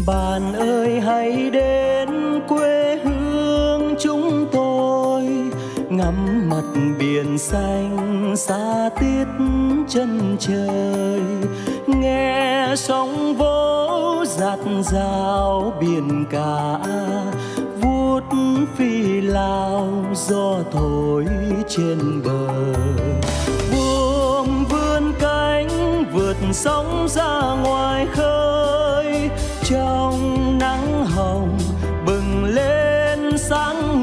Bạn ơi hãy đến quê hương chúng tôi, ngắm mặt biển xanh xa tiết chân trời, nghe sóng vỗ dạt dào biển cả, vuốt phi lao gió thổi trên bờ. Buông vươn cánh vượt sóng ra ngoài khơi, trong nắng hồng bừng lên sáng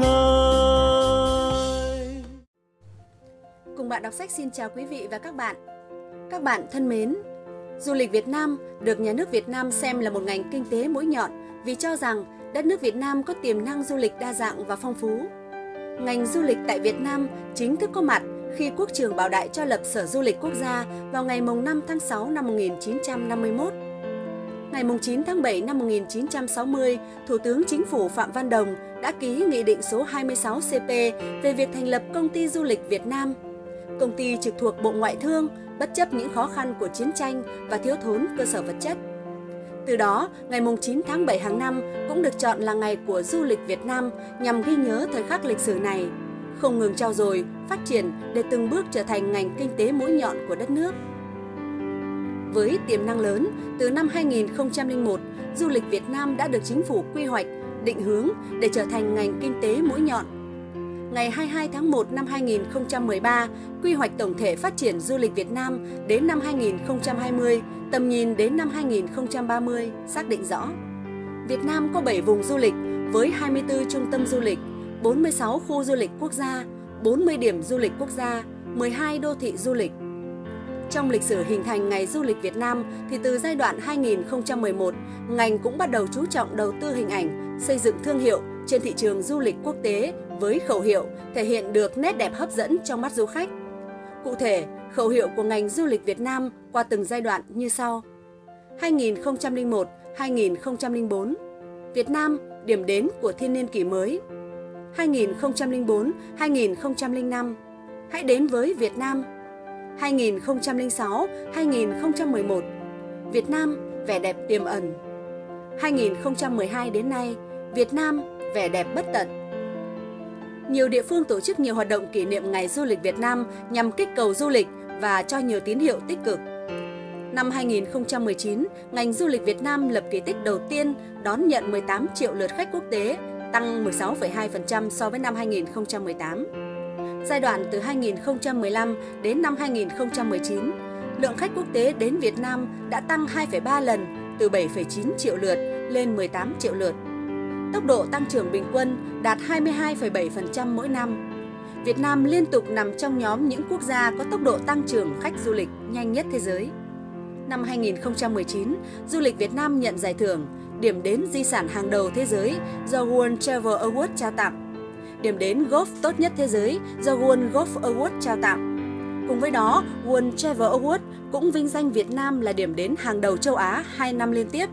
ngời. Cùng bạn đọc sách xin chào quý vị và các bạn. Các bạn thân mến, du lịch Việt Nam được nhà nước Việt Nam xem là một ngành kinh tế mũi nhọn vì cho rằng đất nước Việt Nam có tiềm năng du lịch đa dạng và phong phú. Ngành du lịch tại Việt Nam chính thức có mặt khi Quốc trường Bảo Đại cho lập Sở Du lịch Quốc gia vào ngày 5 tháng 6 năm 1951. Ngày 9 tháng 7 năm 1960, Thủ tướng Chính phủ Phạm Văn Đồng đã ký Nghị định số 26 CP về việc thành lập Công ty Du lịch Việt Nam. Công ty trực thuộc Bộ Ngoại thương, bất chấp những khó khăn của chiến tranh và thiếu thốn cơ sở vật chất. Từ đó, ngày 9 tháng 7 hàng năm cũng được chọn là ngày của du lịch Việt Nam nhằm ghi nhớ thời khắc lịch sử này, không ngừng trau dồi, phát triển để từng bước trở thành ngành kinh tế mũi nhọn của đất nước. Với tiềm năng lớn, từ năm 2001, du lịch Việt Nam đã được Chính phủ quy hoạch, định hướng để trở thành ngành kinh tế mũi nhọn. Ngày 22 tháng 1 năm 2013, quy hoạch tổng thể phát triển du lịch Việt Nam đến năm 2020, tầm nhìn đến năm 2030 xác định rõ. Việt Nam có 7 vùng du lịch với 24 trung tâm du lịch, 46 khu du lịch quốc gia, 40 điểm du lịch quốc gia, 12 đô thị du lịch. Trong lịch sử hình thành Ngày Du lịch Việt Nam thì từ giai đoạn 2011, ngành cũng bắt đầu chú trọng đầu tư hình ảnh, xây dựng thương hiệu trên thị trường du lịch quốc tế với khẩu hiệu thể hiện được nét đẹp hấp dẫn trong mắt du khách. Cụ thể, khẩu hiệu của ngành du lịch Việt Nam qua từng giai đoạn như sau. 2001-2004, Việt Nam điểm đến của thiên niên kỷ mới. 2004-2005, hãy đến với Việt Nam. 2006-2011, Việt Nam vẻ đẹp tiềm ẩn. 2012 đến nay, Việt Nam vẻ đẹp bất tận. Nhiều địa phương tổ chức nhiều hoạt động kỷ niệm Ngày Du lịch Việt Nam nhằm kích cầu du lịch và cho nhiều tín hiệu tích cực. Năm 2019, ngành du lịch Việt Nam lập kỳ tích đầu tiên đón nhận 18 triệu lượt khách quốc tế, tăng 16,2% so với năm 2018. Giai đoạn từ 2015 đến năm 2019, lượng khách quốc tế đến Việt Nam đã tăng 2,3 lần, từ 7,9 triệu lượt lên 18 triệu lượt. Tốc độ tăng trưởng bình quân đạt 22,7% mỗi năm. Việt Nam liên tục nằm trong nhóm những quốc gia có tốc độ tăng trưởng khách du lịch nhanh nhất thế giới. Năm 2019, du lịch Việt Nam nhận giải thưởng điểm đến di sản hàng đầu thế giới do World Travel Award trao tặng, điểm đến golf tốt nhất thế giới do World Golf Award trao tặng. Cùng với đó, World Travel Award cũng vinh danh Việt Nam là điểm đến hàng đầu châu Á 2 năm liên tiếp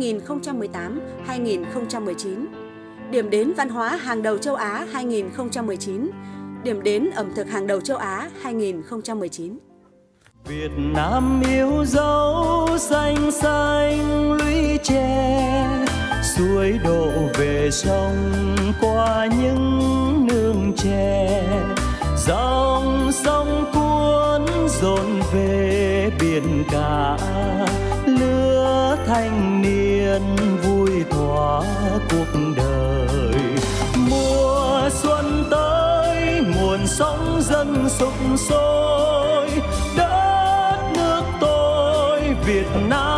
2018-2019, điểm đến văn hóa hàng đầu châu Á 2019, điểm đến ẩm thực hàng đầu châu Á 2019. Việt Nam yêu dấu xanh xanh lũy tre, suối đổ về sông qua những nương tre, dòng sông cuốn dồn về biển cả, lứa thanh niên vui thỏa cuộc đời. Mùa xuân tới, nguồn sống dâng sục sôi, đất nước tôi Việt Nam